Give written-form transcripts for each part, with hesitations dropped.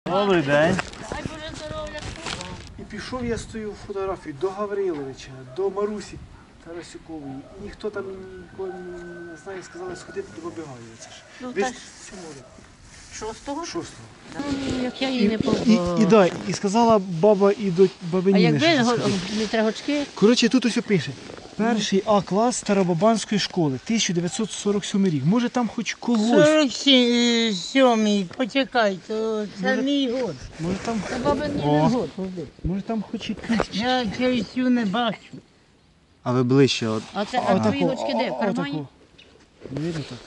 Добрий день. І пішов я з тою фотографією до Гавриловича, до Марусі Тарасюкової. І ніхто там ніколи не знає, сказали сходити до Бабигаєва. Це ж. Ну, Ви та ж ж- всі море. Шостого? Шостого. Як я її не І побачила. і сказала баба і до баби А Ніни, якби що сходити. не трагочки, Коротше, тут ось пише. Перший А-клас Старобабанської школи, 1947 рік. Може там хоч когось. 47-й, почекай, то це мій год. Може там, це баби не О. год. може там хоч якийсь. Я через цю не бачу. А ви ближче. А це а твої дочки де? В кармані? Отако. Не видно так?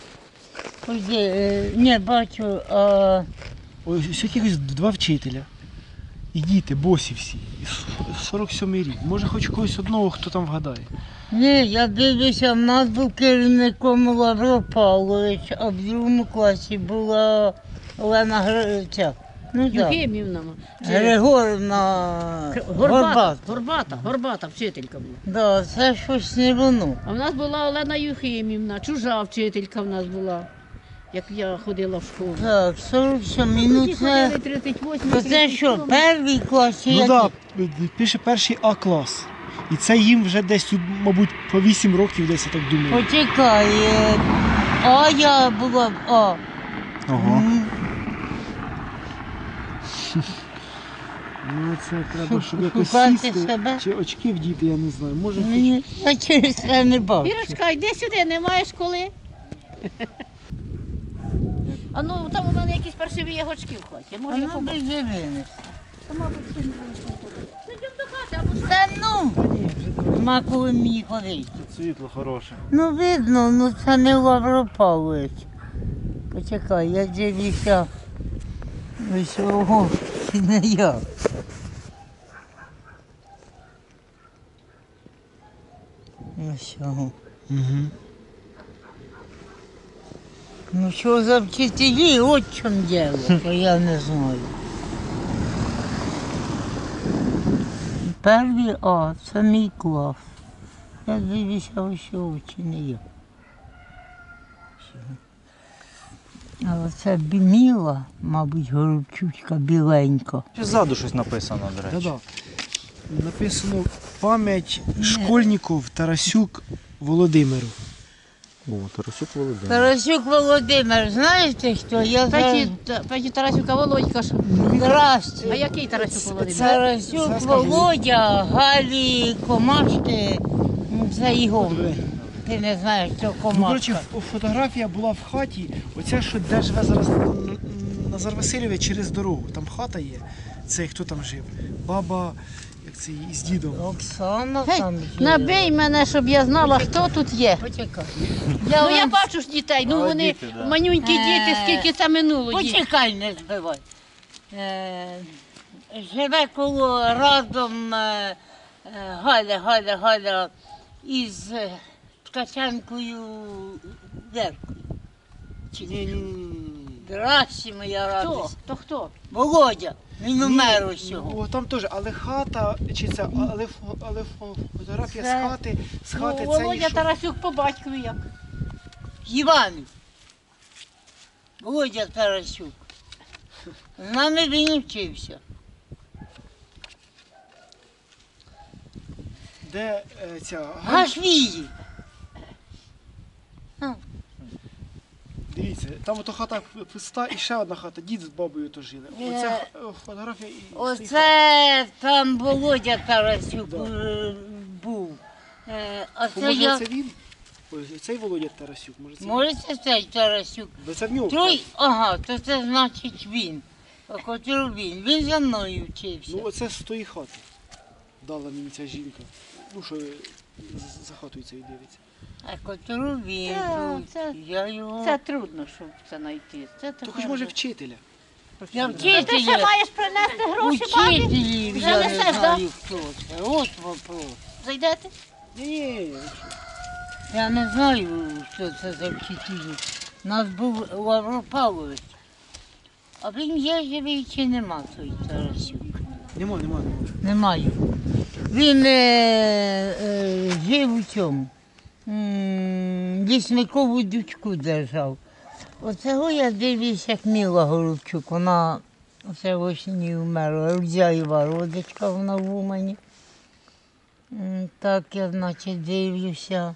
Не бачу, Ось якихось два вчителя. І діти, босі всі. І 47-й рік. Може хоч когось одного, хто там вгадає. ні, я дивлюся, в нас був керівником Лавро Павлович, а в другому класі була Олена Гриця. Ну так, Юхимівна. Григорівна Горбата вчителька була. Да, це щось не воно. А в нас була Олена Юхимівна, чужа вчителька в нас була, як я ходила в школу. Так, 47-й, ну Ті це... ходили 38, То це що, перший клас чи Ну який? так, пише перший А-клас. І це їм вже десь тут, мабуть, по 8 років десь, я так думаю. Почекай, а я була в А. Ого. Ну це треба, щоб якось Шукати сісти, себе? чи очки вдіти, я не знаю. Може хоч... Ні, я через це не бачу. Ірочка, йди сюди, немає школи. А ну там у мене якісь паршиві ягочки в хаті. Може я Вона побачу. без винесла. Та, мабуть, ще не буде. Ну йдемо до хати, або ж Та ну, нема коли мені ходити. Світло хороше. Ну видно, ну це не Лавро Павлович. Почекай, я дивлюся. Ось ого, це не я. Ось ого. Угу. Ну що за вчителі, от в чому діло, то я не знаю. Перший А, це мій клас. Я дивлюся, ось що чи не я. А оце Міла, мабуть, Горобчучка біленька. Ще ззаду щось написано, до речі. Да-да. Написано пам'ять школьників Тарасюк Володимиру. О, Тарасюк Володимир. Тарасюк Володимир, знаєте хто? Я зараз... Петі Тарасюка Володька ж. Здрасте. А який Тарасюк Володимир? Тарасюк Це скажу. Володя, Галі Комашки, це його. Ти не знаєш, що Ну, коротше, Комашка. фотографія була в хаті, оця, що де живе зараз Назар Васильович через дорогу. Там хата є, це хто там жив. Баба, як це її, з дідом. Оксана Гей, там набий мене, щоб я знала, хто тут є. Почекай. Ну я бачу ж дітей, ну А, вони діти, да. манюнькі діти, скільки це минуло. дітей. Почекай, не збивай. Живе коло разом Галя із Ткаченкою Леркою. Здрасте, моя Хто? радість. То хто? Володя, він умер ось цього. О, там теж, але хата, чи це, але фотографія Це- з хати це Володя і що? Тарасюк по батькові як. Іванів. Володя Тарасюк. З нами він вчився. Де ця Гашвії. Дивіться, там ото хата пуста і ще одна хата, дід з бабою то жили. Оце фотографія і цієї хати. Оце там Володя Тарасюк Да. був. А це Може я... це він? Ось цей Володя Тарасюк, може це він? Може це цей Тарасюк? Бо це в нього. Той, ага, то це значить він. А котрий він? Він за мною вчився. Ну оце з тої хати дала мені ця жінка. Ну що за хатою цією дивиться. А котру він Та, був. це- Я його... Це трудно, щоб це знайти. Це То хоч може вчителя. Я Ти ще вчителя. маєш принести гроші бабі? Учителів Вже я несеш, не да? знаю, хто це. От вопрос. Зайдете? Ні, Я не знаю, що це за вчителі. У нас був Лавро Павлович. А він є живий чи нема той Тарасюк? нема. Немає. Він жив у цьому. Лісникову дючку держав. Оцього я дивлюсь, як Міла Горобчук. Вона Оце осінню вмерла. Рудяєва родичка, вона в Умані. Так я, значить, дивлюся.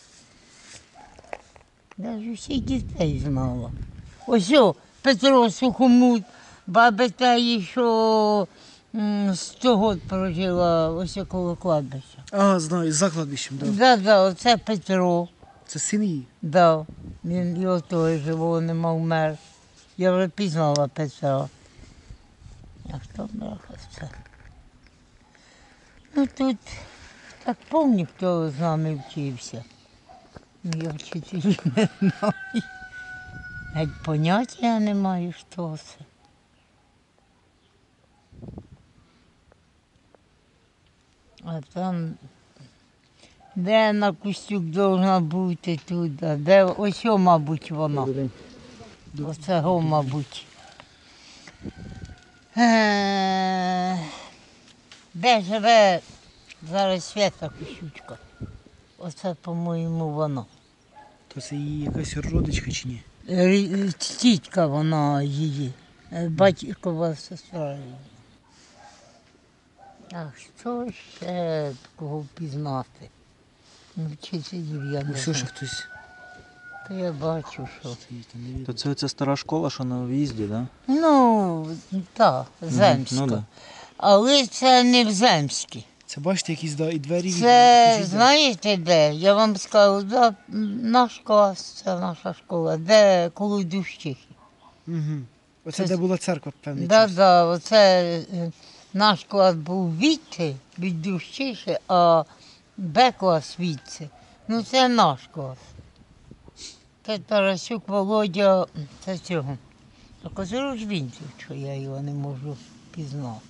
Я ж усіх дітей знала. Ось о, Петро Сухомут, баба та, що 100 років прожила ось коло кладбища. А, знаю, за кладбищем, так. Да, оце Петро. Це син її. Да, він його теж живого нема, вмер. Я вже пізнала Петра. А хто браха це? Ну тут так повні, хто з нами вчився. Ну я вчителів не знаю. Геть поняття не маю, що це. А там, де на Костюк должна бути тут, а де ось, о, мабуть, вона. Оце, о, мабуть. Де живе зараз Свята Костючка? Оце, по-моєму, вона. То це її якась родичка чи ні? Тітка вона її, батькова сестра її. А що ще кого впізнати? Ну, вчителів я не Ось ще знаю. хтось Та я бачу, що. стоїть, там не То видно. це оця стара школа, що на в'їзді, так? Да? Ну, так, Земська. Ну, да. Але це не в Земській. Це бачите, якісь і двері Це, покажіть, да. знаєте де? Я вам скажу, да, наш клас, це наша школа, де коло Дущихи. Угу. Оце Це- де була церква, певний Да, час. да, оце наш клас був відти, від Дущихи, а Б-клас відти. Ну це наш клас. Це Тарасюк Володя, це цього. А козиру ж він тут, що я його не можу пізнати.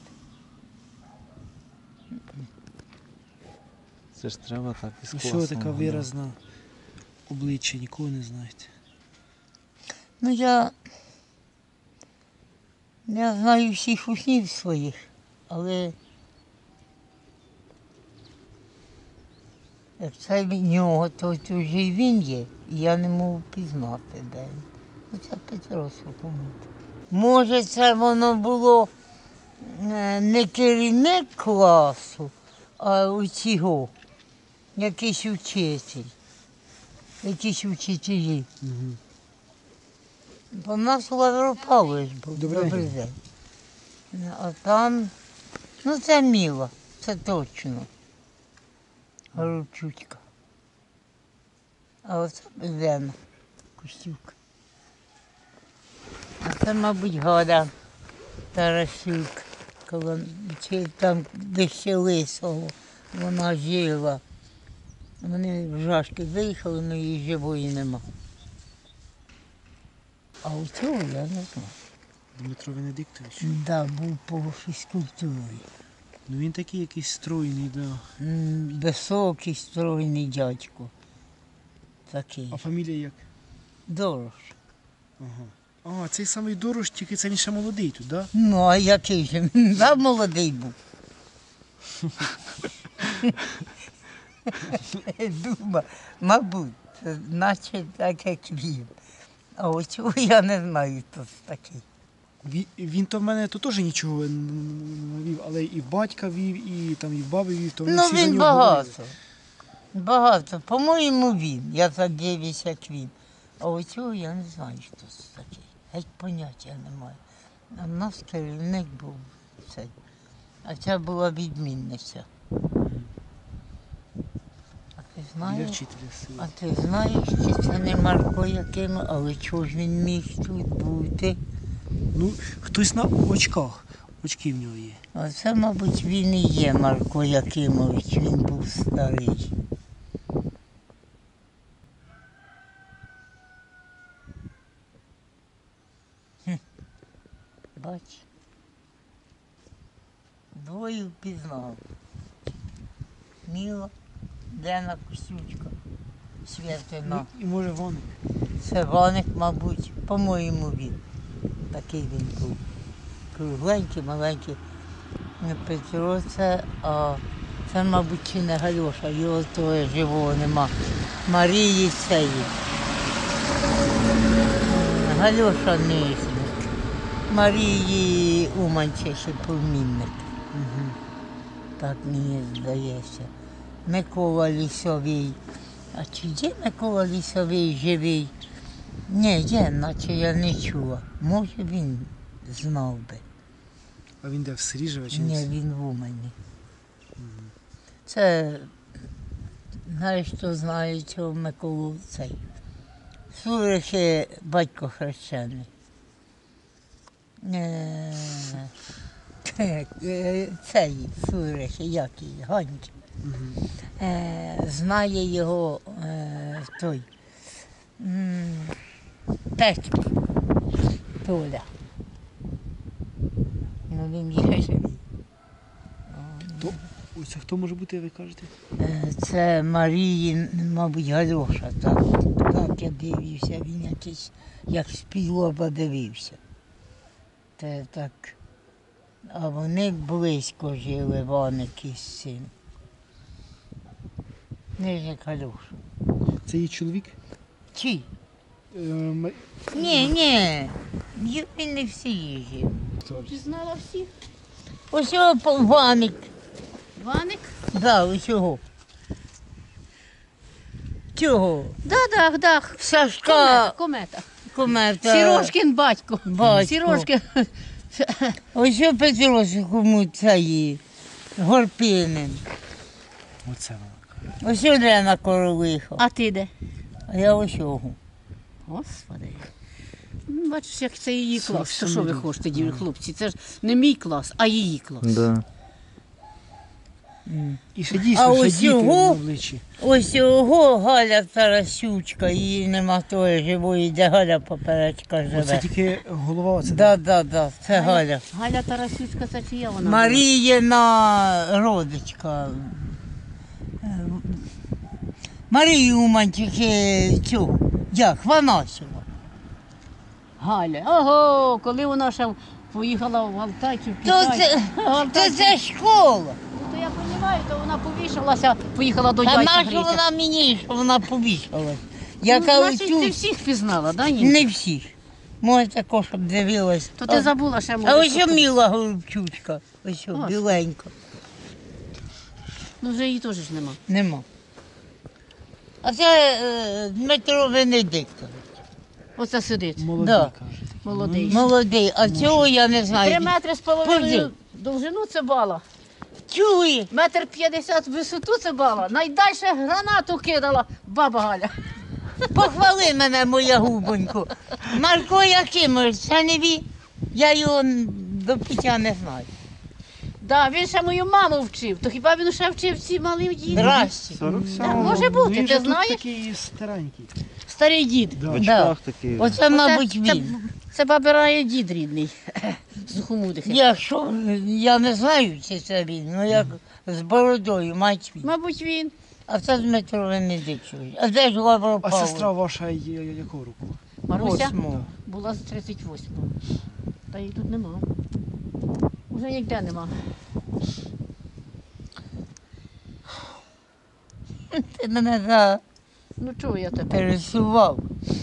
Це ж треба так із І класом. що така виразна обличчя, нікого не знаєте. Ну я знаю всіх учнів своїх, але як це від нього, то вже і він є, і я не можу пізнати, де він. Ну, це Петро Сухомут. Може, це воно було не керівник класу, а у цього, якийсь учитель, якісь учителі. Угу. Бо в нас Лавро Павлович був. Добрий Добрий день. А там, ну це Міла, це точно. Горчучка. А оце Лена Костюк. А це, мабуть, Года Тарасюк. Чи там, де ще Лисого, вона жила. Вони в Жашки виїхали, але її живої нема. А у цього я не знаю. Дмитро Венедиктович. Да, був по фізкультурі. Ну він такий якийсь стройний, да. Високий, стройний дядько. Такий. А фамілія як? Дорож. Ага. А, цей самий Дорож, тільки це він ще молодий тут, да? Ну, а який же? Він да, молодий був. Думаю, мабуть, наче так, як він. А ось цього я не знаю, хто це такий. Він то в мене то теж нічого не вів, але і в батька вів, і там і в баби вів, то вони Ну, всі за він нього говорили. багато. Багато. По-моєму, він. Я так дивлюся, як він. А ось цього я не знаю, хто це такий. Геть поняття немає. А в нас керівник був цей. А ця була відмінниця. А ти Для знаєш? вчителя сили. А ти знаєш, чи це не Марко Яким, але чого ж він міг тут бути? Ну, хтось на очках. Очки в нього є. А це, мабуть, він і є Марко Якимович, він був старий. Бач, двоє впізнав. Міла, Лена Костючка, Святина. І може вони. Це Ваник, мабуть, по-моєму він. Такий він був. Кругленький, маленький. Не Петро це, а це, мабуть, чи не Гальоша, його того живого нема. Марії цієї. Гальоша Низник. Марії Уманче ще племінник. Так мені здається. Микола Лісовий. А чи є Микола Лісовий живий? Ні, є, наче я не чула. Може він знав би. А він де в селі живе чи Ні, ні? він в Умані. Це, знаєш, хто знає цього Миколу цей. Сурихи батько хрещений. Цей Сурихи, як її, Ганьки. Знає його той Петько Толя. Ну він є живий. Ось це хто може бути, ви кажете? Це Марії, мабуть, Галюша, так я дивився, він якийсь, як з-під дивився. Це так. А вони близько жили, Ваники з цим. Не ж як Галюша. Це її чоловік? Чи? М- Ні, він не всі їжі. Пізнала всіх. Ось його Ваник, Ваник? да, ось його. Цього. Да. Сашка Комета. Комета. Сірошкин батько. Батько. Сірошкин. Ось що Петросу кому цей Горпинин. Оце вона каже. Ось Олена Королиха. А ти де? А я ось його. Господи. Ну, бачиш, як це її Сорок клас. То що ви сім хочете, дівчата, хлопці? Це ж не мій клас, а її клас. Да. І ще А дійсно, ще ось діти його? на обличчі. Ось його Галя Тарасючка, її нема тої живої, де Галя Поперечка Оце живе. тільки голова оце. Да, це Галя. Галя Тарасючка, це чия вона? Маріїна родичка. Марію Уманчики цього. Як? Ванасова. Галя. Ого, коли вона ще поїхала в Алтай чи в То Китай. це школа. Ну, то я розумію, то вона повішалася, поїхала до Та дядька наша гріти. вона мені, що вона повішалась. Ну, Яка значить, оцю... ти всіх пізнала, да, Нінка? Не всіх. Може також, щоб дивилась. То ти забула ще, А може, ось хто- Міла Голубчучка. Ось Ось. біленька. Ну, вже її теж ж нема. Нема. А це Дмитро Венедиктович. Оце сидить, Молодий, Да. кажете. молодий. Молодий, а цього я не знаю. 3 метри з половиною Пойди. довжину це бала. Чує. 1,50 м висоту це бала. Найдальше гранату кидала баба Галя. Похвали мене, моя губонько. Марко Якимович, це не він. Я його до пуття не знаю. Да, він ще мою маму вчив. То хіба він ще вчив ці малі діти? Здрасте. 47. може бути, Він ти же тут знаєш? такий старенький. Старий дід. Да. В Да. очках такий. Оце, мабуть, він. Це бабирає дід рідний. Сухомудихи. Якщо, я не знаю, чи це він, ну як з бородою, мать він. Мабуть, він. А це Дмитро Венедиктович. А де ж Лавро А Павлович? сестра ваша якого року? Маруся Восьмого. була з 38-го. Та її тут нема. Уже ніде нема. Ти мене Ну чого я тебе? запересував.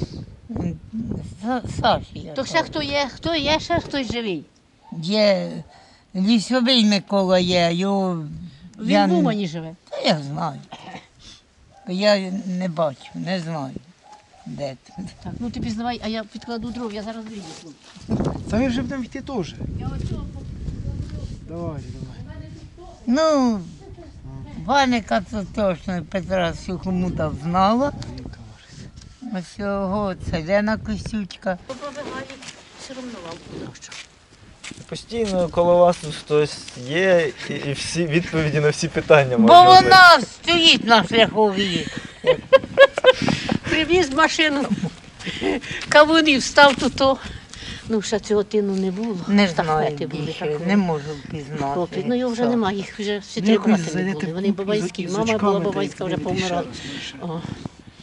Саші. я То ще кажу. хто є? Хто є? Ще хтось живий. Є лісовий Микола є, його Він я, в Умані живе. Та я знаю. Я не бачу, не знаю. Де це. Так, ну ти пізнавай, а я підкладу дров, я зараз вийду. Та ми вже будемо йти теж. Я оцього Давай. Ну, Ваника це точно Петра Сухомута знала. Ось його це Лена Костючка. побігає, все одно вам що. Постійно коло вас тут хтось є, і всі відповіді на всі питання Бо можна знайти. вона стоїть на шляховій. Привіз машину, кавунів став тут. Ну, ще цього тину не було. Не Штафети знаю були більше, такого. не можу впізнати. Хлопці, ну його вже Що? немає, їх вже всі Ну, три якось брати не зайдете були. в Вони кухню, бабайські, з мама очками була та й бабайська, вже подивитись ще помирала. раз, ну, ще. О.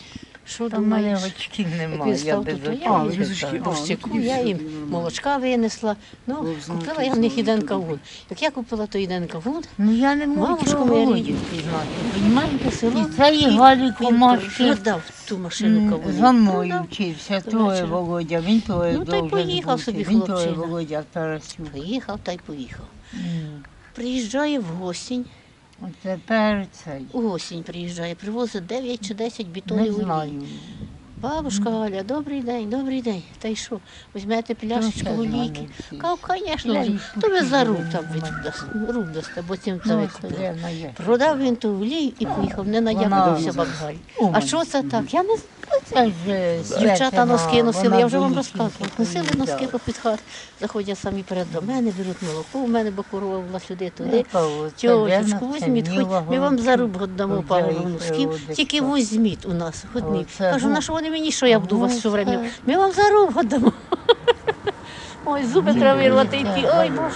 Що Там мене думаєш? очків Як немає, він я став без тут, то очків. я без їм очків. борщику, тоді я все, їм тоді нормально. молочка винесла. Ну, Вовзунки, купила я в них один золоті. кавун. Як я купила той один кавун, Ну я не можу мамушка цього моя Володю рідна, впізнати. маленьке село, І цей Галі він Комашки продав ту машину кавунів. за мною Продав. вчився, До той вечора. Володя, він той Ну, та й должен поїхав бути, собі він той хлопчина. Володя Тарасюк. Поїхав та й поїхав. М. Приїжджає в гостінь, От тепер цей, у гостінь приїжджає, привозить 9 чи 10 не бітонів олії. знаю. Бабушка Галя, добрий день, добрий день. Та й що, візьмете пляшечку Ну, це олійки? знаю, Кажу, звісно, Я й то ви за руб купила, там в мене. руб дасте, бо цим це Ну, викупили. це вона є. Продав він ту олію і поїхав, не наябудився бабгаль. А умна. що це так? Я не знаю. Це ж Дівчата Святина, носки носили, вона я вже вам дуже розказувала. тільки Носили носки приїжджала. попід хат, заходять самі перед до мене, беруть молоко, у мене бо корова була сюди, туди. Яка оце Тьотечку, вона, візьміть, це хоч мила ми вам за голубка. руб дамо Ой, пару я їх носків, приводить, тільки так. візьміть у нас, одні. Оце Кажу, гу- на що вони мені, що я буду вас все время? Оце. Ми вам за руб дамо. Ой, зуби треба вирвати йти, ой, Боже.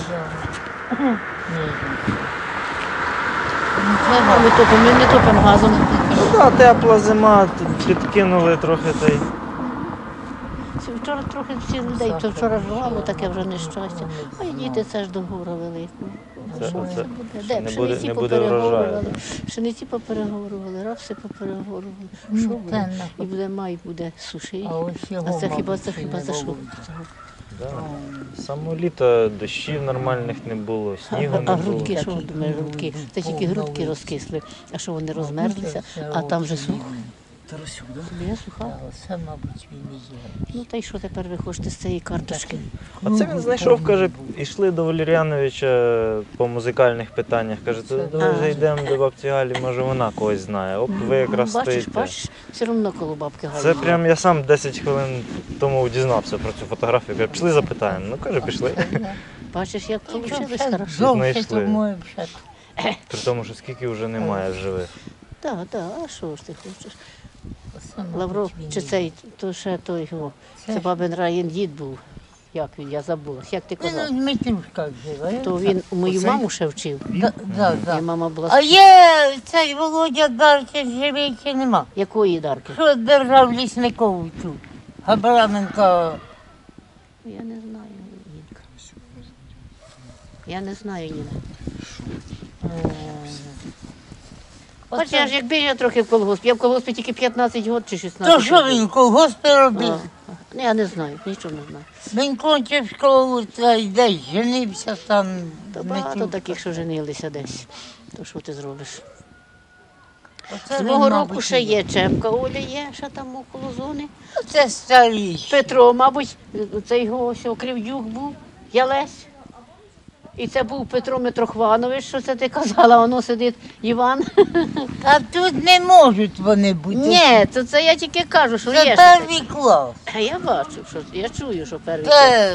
Ми топимо, ми не топимо газом. Ну так, тепла зима, підкинули трохи та й. Вчора трохи всі людей, то вчора жувало таке вже нещастя. Ой, діти, це ж до гора великого. Це- Що це- це буде? що Де не пшениці буде- не буде попереговорювали, врожаю. пшениці попереговорювали, рапси попереговорювали. Ну, Що це буде? нахуй. І буде май, буде суші. А ось його, А це хіба мабуть, це ще хіба не за що? було. Да. Само літо дощів нормальних не було, снігу А не було. грудки, що думаєш, грудки? Це тільки грудки розкисли. А що вони розмерзлися, а там же сухо. Тарасюк, да? Біля суха. Це, мабуть, він і є. Ну та й що тепер ви хочете з цієї карточки? А це він знайшов, каже, йшли до Валеріановича по музикальних питаннях. Каже, то давай Ага. зайдемо до бабці Галі, може вона когось знає. Оп, ви якраз Бачиш, стоїте. бачиш, все одно коло бабки Галі. Це прям я сам 10 хвилин тому дізнався про цю фотографію. Каже, пішли запитаємо. Ну каже, пішли. Бачиш, як вийшло хорошо. Зовсім Знайшли. тому вже. При тому, що скільки вже немає в живих. Так, так, а що ж ти хочеш? Це, мабуть, Лавров, він чи є. цей, то ще той його. Це Це бабин Раїн дід був. Як він, я забула. Як ти казав? Він Дмитрушка живе. То він мою Оцей? маму ще вчив. Да, да, І да. мама була А є цей Володя Гарчик живий чи нема? якої дарки? Що держав лісниковцю? Габраменко. Я не знаю, Нінка. Я не знаю, Ніна. Хоч я ж якби я трохи в колгоспі. Я в колгоспі тільки 15 років чи 16 То що він колгоспи робив? Ну, я не знаю, нічого не знаю. Він кончив школу, та й десь женився там. То не багато чув. таких, що женилися десь. То що ти зробиш? Оце З він, мого року мабуть, ще і є Чепка Оля є, ще там около зони. Це старий. Петро, мабуть, це його ось Кривдюк був, Ялесь. І це був Петро Митрохванович, що це ти казала, воно сидить Іван. А тут не можуть вони бути. Ні, то це я тільки кажу, що Це є. ще перший клас. таке. А я бачу, що я чую, що перший. Це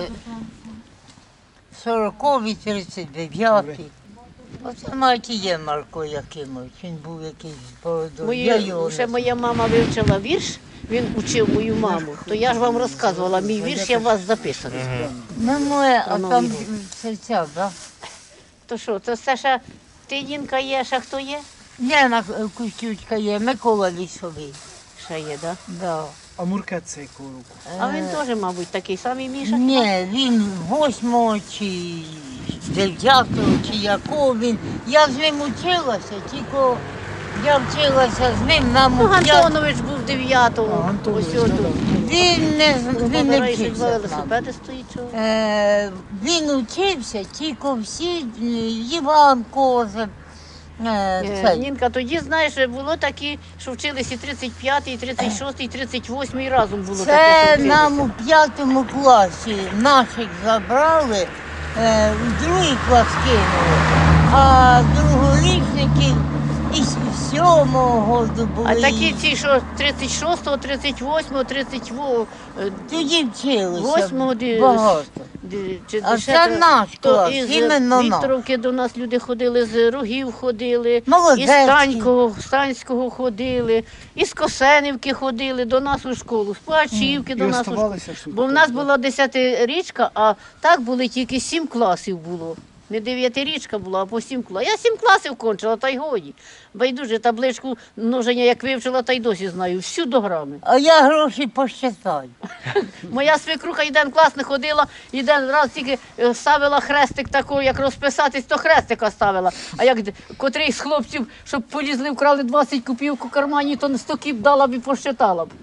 40-й, 39-й. Оце мать і є Марко Якимович. Він був якийсь бородою. Я його Ще не моя мама вивчила вірш, він учив мою маму. То я ж вам розказувала, мій вірш я у вас записаний. Не моє, а Воно там його. серця, да? То що, то це ще ти, Нінка, є, ще хто є? Лена Кустючка є, Микола Лісовий. Ще є, так? Да? Да. А Муркет це якого року? А він теж, мабуть, такий самий Міша. Ні, він 8-го чи 9-го, чи якого він. Я з ним училася, тільки я вчилася з ним на Ну, мук'ят. Антонович був 9-го. Антонович, Ось отут. да. Він не вчився. Два з нами. велосипеди стоїть. чого? Він учився, тільки всі, Іван Козир, цей. Нінка, тоді, знаєш, було такі, що вчилися і 35-й, і 36-й, і 38-й разом було таке, Це що нам вчилися. у 5 класі наших забрали, в другий клас кинули, а другорічників із 7-го году були. А такі ці, що 36-го, 38-го, 38-го, Тоді вчилися 8-го, багато. чи А ще це то- наш то клас, із іменно наш. Вікторовки до нас люди ходили, з Рогів ходили, Молодецький. із Станського ходили, із Косенівки ходили до нас у школу, з Плачівки І до нас у школу. оставалися ж тут. Бо в нас була 10-річка, а так були тільки 7 класів було. Не 9-річка була, а по 7 класів. Я 7 класів кончила, та й годі. Байдуже табличку множення як вивчила, та й досі знаю. Всю до грами. А я гроші посчитаю. Моя свекруха один клас не ходила, один раз тільки ставила хрестик такий, як розписатись, то хрестика ставила. А як котрий з хлопців, щоб полізли, вкрали 20 копійок у кармані, то 100 кіп дала б і посчитала б.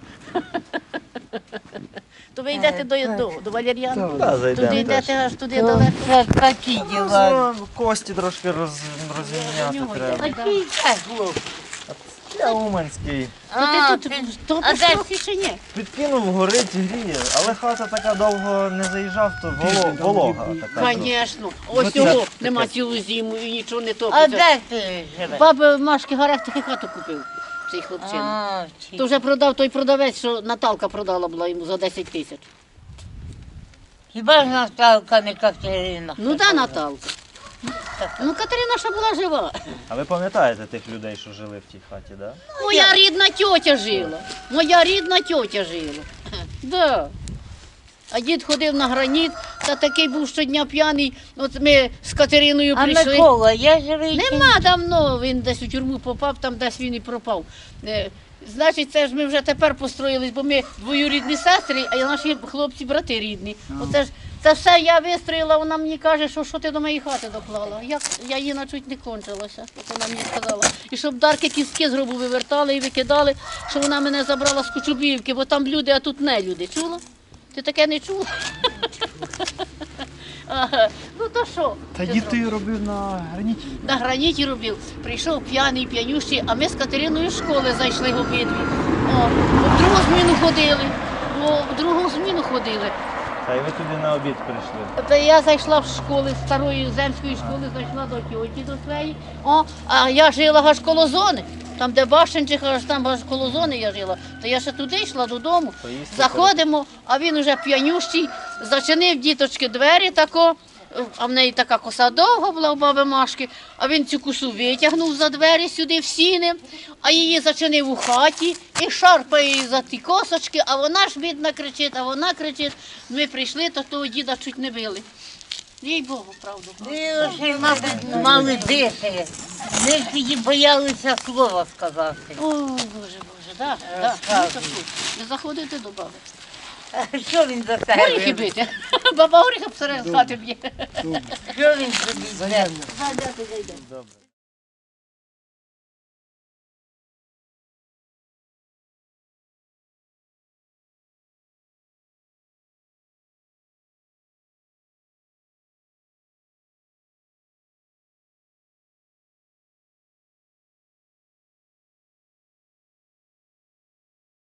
То ви йдете до Валер'яна? Да, зайдемо Туди йдете теж. аж туди То далеко. це такі діла. Ну, кості трошки розімняти нього треба. є. Такі це хлопці. Я Уманський. То ти тут а де- трохи чи ні? Підкинув, горить, гріє, але хата така довго не заїжджав, то волога така. Звісно. Ось Оце його таке. нема цілу зиму і нічого не А топиться. де ти живеш? Баба Машки Гарек таки хату купив, цей хлопчина. А, чи- То вже продав той продавець, що Наталка продала була йому за 10 тисяч. Хіба ж Наталка не Катерина? Ну да, Наталка. Ну, Катерина ще була жива. А ви пам'ятаєте тих людей, що жили в тій хаті, так? Да? Моя рідна тьотя жила. Моя рідна тьотя жила. Да. А дід ходив на граніт, та такий був щодня п'яний. От ми з Катериною А прийшли. Микола, я живий. чи ні? Нема давно, він десь у тюрму попав, там десь він і пропав. Значить, це ж ми вже тепер построїлись, бо ми двоюрідні сестри, а наші хлопці брати рідні. Оце ж це все я вистроїла, вона мені каже, що ти до моєї хати доклала. Я її чуть не кончилася, як вона мені сказала. І щоб дарки кістки з гробу вивертали і викидали, що вона мене забрала з Кучубівки, бо там люди, а тут не люди. Чула? Ти таке не чула? Ага. Ну то що? Та Ти дід що? ти робив на граніті. На граніті робив. Прийшов п'яний, п'янющий, а ми з Катериною з школи зайшли обидві. О, в другу зміну ходили. В другу зміну ходили. Та й ви туди на обід прийшли. Та я зайшла в школи, з старої земської школи, зайшла до тьоті до своєї. О, а я жила аж коло зони. Там, де Башенчих, аж там аж коло зони я жила. То я ще туди йшла додому. Поїсти Заходимо, а він уже п'янющий, зачинив діточки двері тако, а в неї така коса довга була у баби Машки, а він цю косу витягнув за двері сюди в сіни, а її зачинив у хаті і шарпає її за ті косочки, а вона ж бідна кричить, а вона кричить. Ми прийшли, то того діда чуть не били. Їй Богу, правду. Ви вже, мабуть, мали дихати. Ми тоді боялися слова сказати. О, Боже, да. Не заходите до баби. Що він за Горіхи тебе? бити. Баба горіха посеред хати б'є. Що він тобі? Заявля. Зайдете, зайдете. Добре.